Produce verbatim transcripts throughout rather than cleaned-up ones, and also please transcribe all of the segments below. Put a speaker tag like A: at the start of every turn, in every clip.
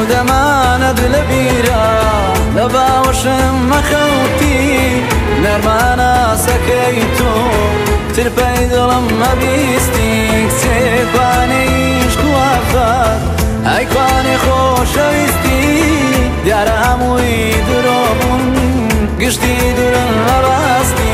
A: دەمانەت لە بیرە لە باوەشم مەخەوتی نەرمانە سەکەی تۆ ترپەی دڵم مەبیستی کچێکوانەیش کوافات ئەی کوانێ خۆشەویستی دیارە هەمووی درۆ بوون گشتی دوورن لە ڕاستی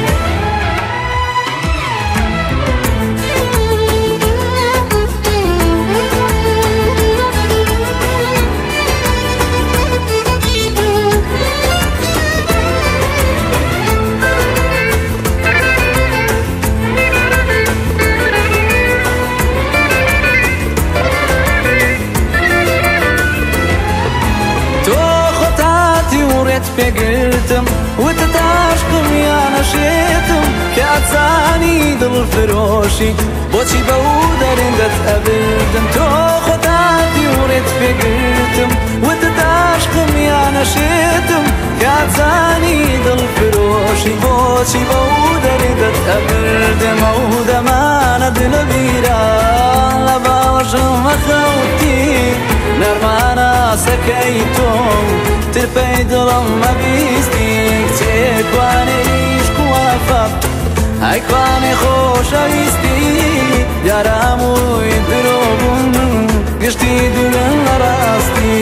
A: پێگرتم وتت عاشقم یانەشێتم کە ئەزانی دڵفرۆشی بۆچی بەو دەرێندەت ئەبردم تۆ خۆتاتی وڕێت پێگرتم وتت عاشقم یانەشێتم کە ئەزانی دڵفرۆشی بۆچی بەو دەرێندەت ئەبردم ئەو دەمانەت لە بیرە لە باوەشم مەخەوتی نەرمانە سەکەی تۆم ترپەی دڵم مەبیستی کچێکوانەیش کوافە ئەی کوانێ خۆشەویستی دیارە هەمووی درۆ بوون گشتی دوورن لە ڕاستی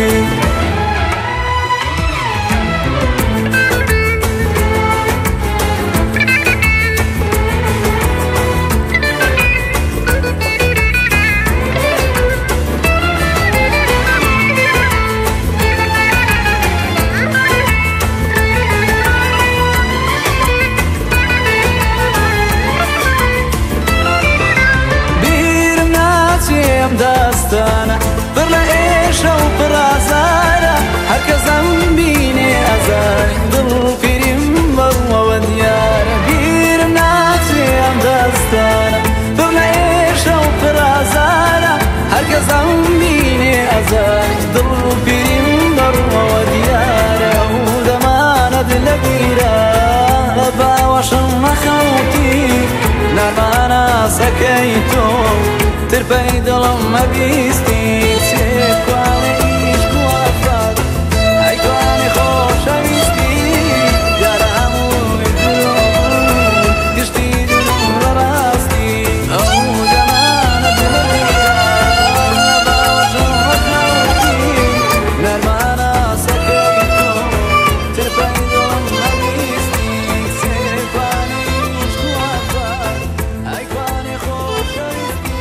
A: داستانە پڕ لە ئێشە و پڕازارە هەرکەسم بینێ ئەزاری دڵپیریم بەڕوەوە دیارە بیرم ناچێ ئەم داستانە پڕ لە ئێشە و پڕازارە هەرکەسم بینێ ئەزاری دڵپیریم بەڕوەوە دیارە ئەو دەمانەت لە بیرە لە باوەشم مەخەوتی نەرمانە سەکەی تۆ ترپەی دڵم مەبیستی کچێکوانەیش کوافات ئەی کوانێ خۆشەویستی دیارە هەمووی درۆ گشتی دوورن لە ڕاستی ئەو دەمانەت لە بیرە لە باوەشم مەخەوتی نەرمانە سەکەی تۆ ترپەی دڵم مەبیستی کچێکوانەیش کوافات ئەی کوانێ خۆشەویستی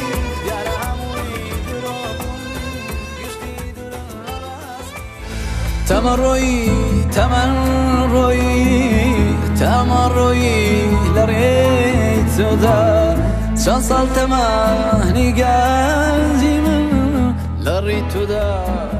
A: تەمەڕۆیی تەمەڕۆیی تەمەڕۆیی لە ڕێی تۆدا چەند ساڵ تەمەنی گەنجی من لە ڕێی تۆدا